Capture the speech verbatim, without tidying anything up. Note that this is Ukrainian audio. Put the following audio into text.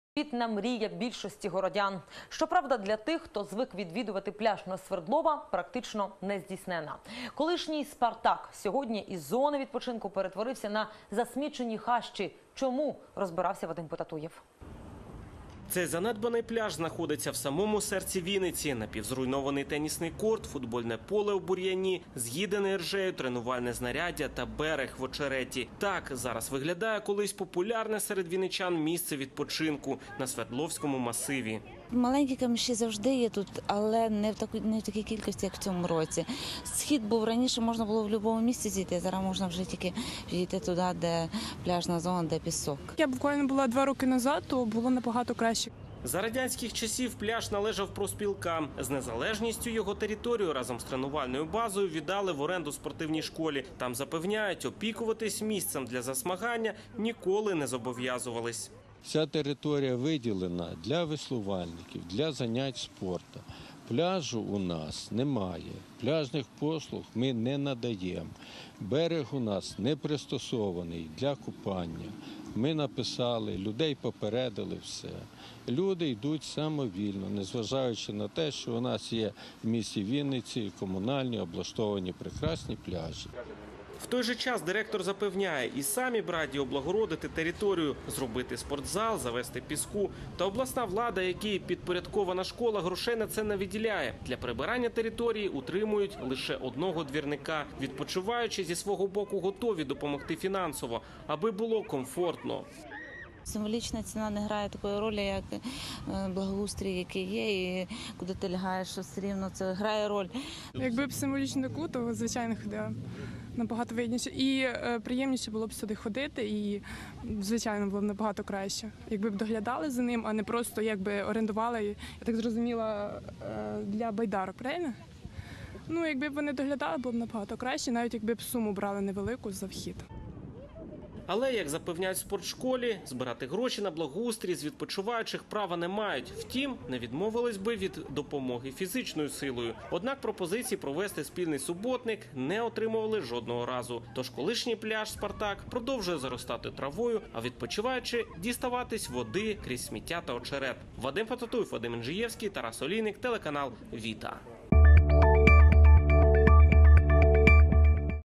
Квітна мрія більшості городян. Щоправда, для тих, хто звик відвідувати пляж на Свердлова, практично не здійснена. Колишній «Спартак» сьогодні із зони відпочинку перетворився на засмічені хащі. Чому? Розбирався Вадим Потатуєв. Цей занедбаний пляж знаходиться в самому серці Вінниці. Напівзруйнований тенісний корт, футбольне поле у бур'яні, з'їдене іржею, тренувальне знаряддя та берег в очереті. Так зараз виглядає колись популярне серед вінничан місце відпочинку на Свердловському масиві. Маленькі каміші завжди є тут, але не в такій, не в такій кількості, як в цьому році. Схід був раніше, можна було в будь-якому місці зійти, зараз можна вже тільки йти туди, де пляжна зона, де пісок. Я буквально була два роки назад, то було набагато краще. За радянських часів пляж належав профспілкам. З незалежністю його територію разом з тренувальною базою віддали в оренду спортивній школі. Там запевняють, опікуватись місцем для засмагання ніколи не зобов'язувались. Ця територія виділена для веслувальників, для занять спорту. Пляжу у нас немає, пляжних послуг ми не надаємо. Берег у нас не пристосований для купання. Ми написали, людей попередили все. Люди йдуть самовільно, незважаючи на те, що у нас є в місті Вінниці комунальні облаштовані прекрасні пляжі. В той же час директор запевняє, і самі б раді облагородити територію, зробити спортзал, завести піску. Та обласна влада, якій підпорядкована школа, грошей на це не виділяє. Для прибирання території утримують лише одного двірника. Відпочиваючи зі свого боку готові допомогти фінансово, аби було комфортно. Символічна ціна не грає такої ролі, як благоустрій, який є, і куди ти лягаєш, що все рівно це грає роль. Якби б символічно таку, то звичайно ходила набагато вигідніше. І е, приємніше було б сюди ходити, і звичайно було б набагато краще. Якби б доглядали за ним, а не просто якби орендували, я так зрозуміла, е, для байдарок, правильно? Ну, якби б вони доглядали, було б набагато краще, навіть якби б суму брали невелику за вхід. Але, як запевняють в спортшколі, збирати гроші на благоустрій з відпочиваючих права не мають. Втім, не відмовились би від допомоги фізичною силою. Однак пропозиції провести спільний суботник не отримували жодного разу. Тож колишній пляж «Спартак» продовжує заростати травою, а відпочиваючи діставатись води крізь сміття та очерет. Вадим Потатуєв, Вадим Інжиєвський, Тарас Олійник, телеканал «Віта».